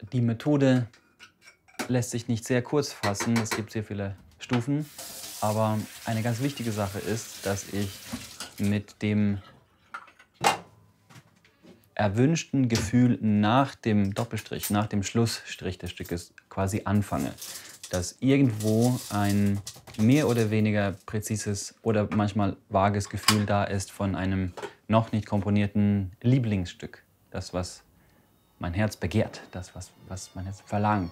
Die Methode lässt sich nicht sehr kurz fassen. Es gibt sehr viele Stufen. Aber eine ganz wichtige Sache ist, dass ich mit dem erwünschten Gefühl nach dem Doppelstrich, nach dem Schlussstrich des Stückes quasi anfange. Dass irgendwo ein mehr oder weniger präzises oder manchmal vages Gefühl da ist von einem noch nicht komponierten Lieblingsstück. Das, was mein Herz begehrt, das, was mein Herz verlangt.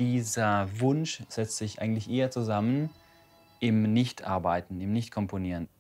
Dieser Wunsch setzt sich eigentlich eher zusammen im Nichtarbeiten, im Nichtkomponieren.